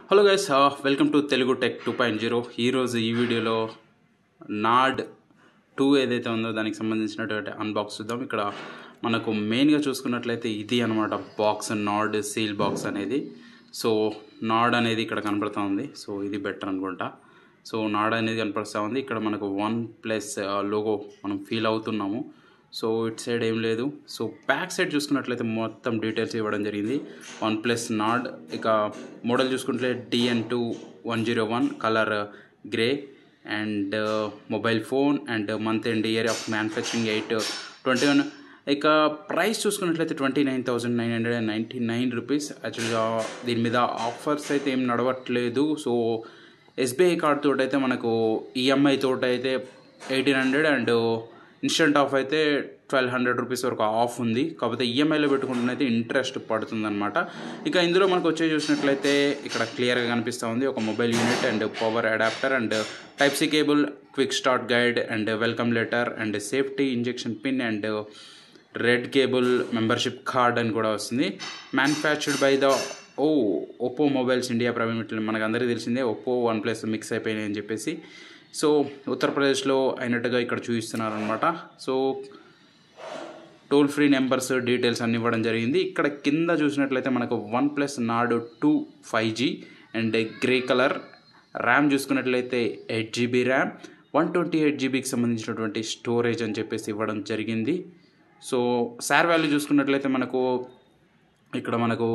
Hello guys, welcome to Telugu tech 2.0. ఈరోజు ఈ వీడియోలో నాడ్ 2 ఏదైతే ఉందో దానికి సంబంధించినటువంటి అన్బాక్స్ చూద్దాం. ఇక్కడ మనకు మెయిన్గా చూసుకున్నట్లయితే ఇది అనమాట బాక్స్, నాడ్ సీల్ బాక్స్ అనేది. సో నాడ్ అనేది ఇక్కడ కనపడుతూ ఉంది. సో ఇది బెటర్ అనుకుంటా. సో నాడ్ అనేది కనపడుతూ ఉంది. ఇక్కడ మనకు OnePlus లోగో మనం ఫీల్ అవుతున్నాము. సో ఇట్ సైడ్ ఏం లేదు. సో బ్యాక్ సైడ్ చూసుకున్నట్లయితే మొత్తం డీటెయిల్స్ ఇవ్వడం జరిగింది. OnePlus నాడ్, ఇక మోడల్ చూసుకుంటే DN2101, colour grey and mobile phone and month and year of manufacturing 8/21. ఇక ప్రైస్ చూసుకున్నట్లయితే 29,999 రూపీస్. యాక్చువల్గా దీని మీద ఆఫర్స్ అయితే ఏం నడవట్లేదు. సో SBI కార్డ్ తోటి అయితే మనకు ఈఎంఐ తోటి అయితే 1,800 అండ్ ఇన్స్టెంట్ ఆఫ్ అయితే 1,200 రూపీస్ వరకు ఆఫ్ ఉంది. కాకపోతే ఈఎంఐలో పెట్టుకుంటున్నైతే ఇంట్రెస్ట్ పడుతుంది అనమాట. ఇక ఇందులో మనకు వచ్చే చూసినట్లయితే ఇక్కడ క్లియర్గా కనిపిస్తూ ఉంది ఒక mobile unit and power adapter and Type-C cable, quick start guide and welcome letter and safety injection pin and red cable, membership card అని కూడా వస్తుంది. Manufactured by the Oppo mobiles India private limited. మనకు అందరికీ తెలిసిందే Oppo OnePlus mix అయిపోయినాయి అని చెప్పేసి. So ఉత్తరప్రదేశ్లో అయినట్టుగా ఇక్కడ చూపిస్తున్నారు అనమాట. So toll free numbers details అన్ని ఇవ్వడం జరిగింది. ఇక్కడ కింద చూసినట్లయితే మనకు OnePlus Nord 2 5G and grey colour. RAM చూసుకున్నట్లయితే 8GB ర్యామ్, 128GBకి సంబంధించినటువంటి స్టోరేజ్ అని చెప్పేసి ఇవ్వడం జరిగింది. సో సార్ వాల్యూ చూసుకున్నట్లయితే మనకు ఇక్కడ మనకు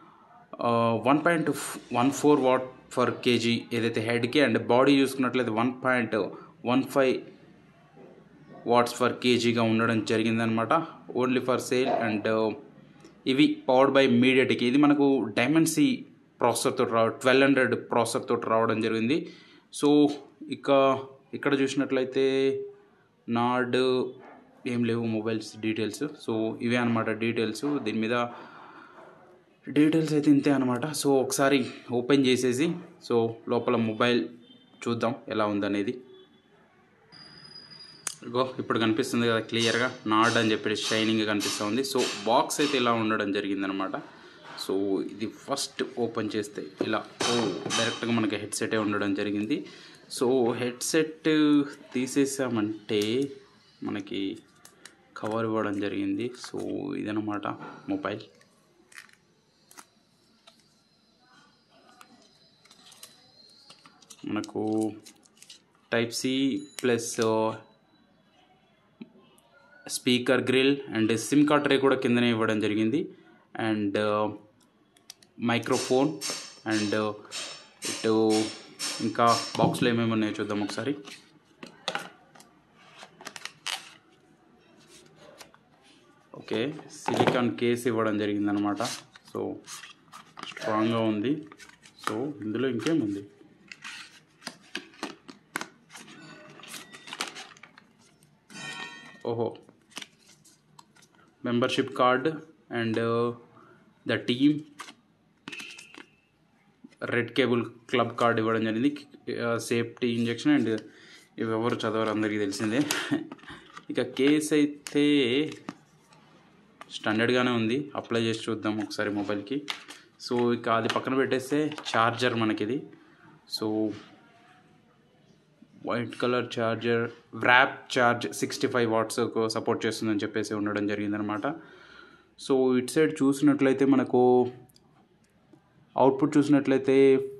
1.14 వాట్ ఫర్ కేజీ ఏదైతే హెడ్కి, అండ్ బాడీ చూసుకున్నట్లయితే 1.15 వాట్స్ ఫర్ కేజీగా ఉండడం జరిగిందనమాట. Only for sale. అండ్ ఇవి పవర్డ్ బై మీడియాటెక్. ఇది మనకు డైమెన్సీ ప్రాసెసర్ తోటి 1200 ప్రాసెసర్ తోటి రావడం జరిగింది. సో ఇక్కడ చూసినట్లయితే నాడ్ ఏం లేవు మొబైల్స్ డీటెయిల్స్. సో ఇవే అనమాట డీటెయిల్స్. దీని మీద డీటెయిల్స్ అయితే ఇంతే అనమాట. సో ఒకసారి ఓపెన్ చేసేసి సో లోపల మొబైల్ చూద్దాం ఎలా ఉందనేది. ఇగో ఇప్పుడు కనిపిస్తుంది కదా క్లియర్గా నాడ్ అని చెప్పి షైనింగ్ కనిపిస్తూ ఉంది. సో బాక్స్ అయితే ఇలా ఉండడం జరిగిందనమాట. సో ఇది ఫస్ట్ ఓపెన్ చేస్తే ఇలా డైరెక్ట్గా మనకి హెడ్సెటే ఉండడం జరిగింది. సో హెడ్సెట్ తీసేసామంటే మనకి కవర్ ఇవ్వడం జరిగింది. సో ఇదనమాట మొబైల్. మనకు Type-C plus speaker grille and SIM card tray కూడా కిందనే ఇవ్వడం జరిగింది. అండ్ మైక్రోఫోన్ అండ్ ఇటు ఇంకా బాక్స్లో ఏమేమి ఉన్నాయో చూద్దాం ఒకసారి. ఓకే, సిలికాన్ కేస్ ఇవ్వడం జరిగిందనమాట. సో స్ట్రాంగ్గా ఉంది. సో ఇందులో ఇంకేముంది, membership card and the team, red cable club card ఇవ్వడం జరిగింది. సేఫ్టీ ఇంజెక్షన్ అండ్ ఇవి ఎవరు చదవరు, అందరికీ తెలిసిందే. ఇక కేస్ అయితే స్టాండర్డ్గానే ఉంది. అప్లై చేసి చూద్దాం ఒకసారి మొబైల్కి. సో ఇక అది పక్కన పెట్టేస్తే ఛార్జర్ మనకిది. So white colour charger, Warp charge 65 watts support చేస్తుందని చెప్పేసి ఉండడం జరిగిందనమాట. సో ఇట్ సైడ్ చూసినట్లయితే మనకు అవుట్పుట్ చూసినట్లయితే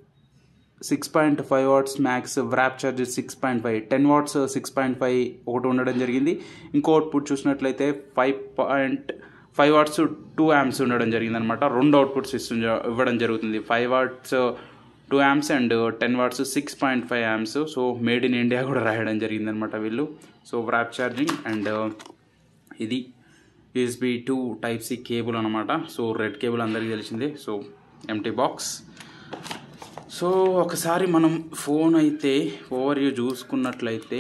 6.5 watts max, Warp charge 6.5, 10 watts 6.5 ఒకటి ఉండడం జరిగింది. ఇంకో అవుట్పుట్ చూసినట్లయితే 5.5 వాట్స్ 2 amps ఉండడం జరిగిందనమాట. రెండు అవుట్పుట్స్ ఇవ్వడం జరుగుతుంది. 5 watts 2 amps and 10 watts 6.5 amps. So made in India కూడా రాయడం జరిగిందనమాట వీళ్ళు. సో వ్రాప్ ఛార్జింగ్ అండ్ ఇది USB to Type-C కేబుల్ అనమాట. సో రెడ్ కేబుల్ అందరికీ తెలిసిందే. So empty box. సో ఒకసారి మనం ఫోన్ అయితే ఓవర్ వ్యూ చూసుకున్నట్లయితే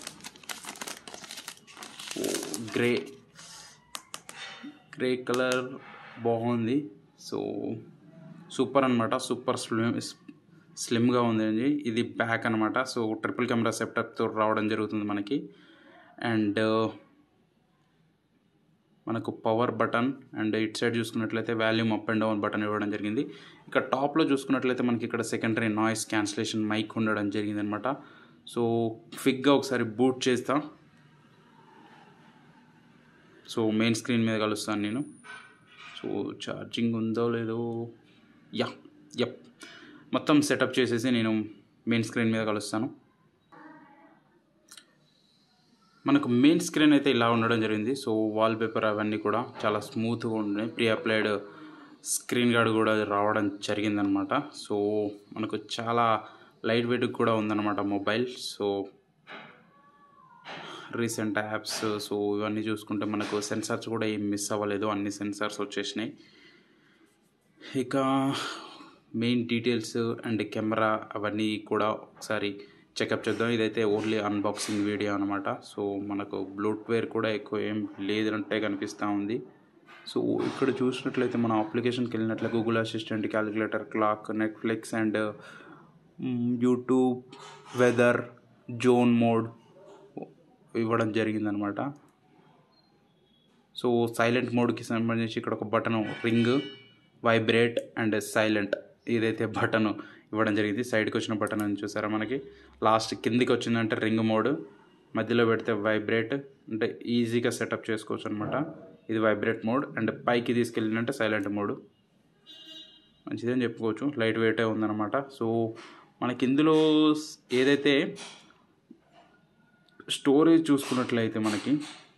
గ్రే కలర్ బాగుంది. సో సూపర్ అనమాట. సూపర్ స్లిమ్గా ఉంది. ఇది బ్యాక్ అనమాట. సో ట్రిపుల్ కెమెరా సెటప్తో రావడం జరుగుతుంది మనకి. అండ్ మనకు power button and it side చూసుకున్నట్లయితే volume up and down button ఇవ్వడం జరిగింది. ఇక టాప్లో చూసుకున్నట్లయితే మనకి ఇక్కడ సెకండరీ నాయిస్ క్యాన్సిలేషన్ మైక్ ఉండడం జరిగింది అనమాట. సో క్విక్గా ఒకసారి బూట్ చేస్తా. సో మెయిన్ స్క్రీన్ మీద కలుస్తాను నేను. సో ఛార్జింగ్ ఉందో లేదో, యప్ మొత్తం సెటప్ చేసేసి నేను మెయిన్ స్క్రీన్ మీద కలుస్తాను. మనకు మెయిన్ స్క్రీన్ అయితే ఇలా ఉండడం జరిగింది. సో వాల్పేపర్ అవన్నీ కూడా చాలా స్మూత్గా ఉన్నాయి. ప్రీ అప్లైడ్ స్క్రీన్ గార్డ్ కూడా రావడం జరిగిందనమాట. సో మనకు చాలా లైట్ వెయిట్ కూడా ఉందన్నమాట mobile. So recent apps so ఇవన్నీ చూసుకుంటే మనకు సెన్సార్స్ కూడా ఏం మిస్ అవ్వలేదు, అన్ని సెన్సార్స్ వచ్చేసినాయి. ఇక మెయిన్ డీటెయిల్స్ అండ్ కెమెరా అవన్నీ కూడా ఒకసారి చెకప్ చేద్దాం. ఇదైతే ఓన్లీ అన్బాక్సింగ్ వీడియో అనమాట. సో మనకు బ్లూట్వేర్ కూడా ఎక్కువ ఏం లేదంటే కనిపిస్తూ ఉంది. సో ఇక్కడ చూసినట్లయితే మన అప్లికేషన్కి వెళ్ళినట్లయితే Google assistant, calculator, clock, Netflix and YouTube, weather, zen mode ఇవ్వడం జరిగిందనమాట. సో సైలెంట్ మోడ్కి సంబంధించి ఇక్కడ ఒక button ring, vibrate and silent ఏదైతే బటన్ ఇవ్వడం జరిగింది. సైడ్కి వచ్చిన బటన్ అని చూసారా, మనకి లాస్ట్ కిందికి వచ్చిందంటే రింగ్ మోడ్, మధ్యలో పెడితే వైబ్రేట్ అంటే ఈజీగా సెటప్ చేసుకోవచ్చు అనమాట. ఇది వైబ్రేట్ మోడ్. అండ్ పైకి తీసుకెళ్ళిందంటే సైలెంట్ మోడ్. మంచిదని చెప్పుకోవచ్చు, లైట్ వెయిటే ఉందన్నమాట. సో మనకి ఇందులో ఏదైతే స్టోరేజ్ చూసుకున్నట్లయితే మనకి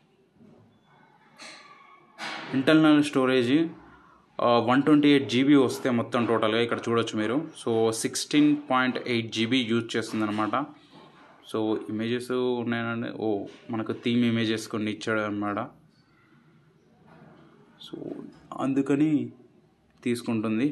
ఇంటర్నల్ స్టోరేజ్ 128 GB వస్తే మొత్తం టోటల్గా ఇక్కడ చూడొచ్చు మీరు. సో 16.8 GB యూజ్ చేస్తుంది అనమాట. సో ఇమేజెస్ ఉన్నాయండి, మనకు థీమ్ ఇమేజెస్ కొన్ని ఇచ్చాడు అనమాట. సో అందుకని తీసుకుంటుంది,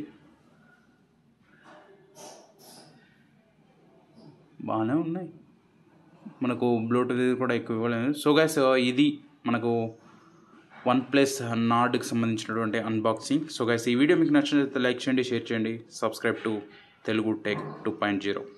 బాగానే ఉన్నాయి. మనకు బ్లూటూత్ కూడా ఎక్కువ ఇవ్వలేదు. సో గైస్ ఇది మనకు OnePlus నార్డ్కి సంబంధించినటువంటి అన్బాక్సింగ్. సో గైస్ ఈ వీడియో మీకు నచ్చినట్లయితే లైక్ చేయండి, షేర్ చేయండి, సబ్స్క్రైబ్ టు తెలుగు టెక్ 2.0.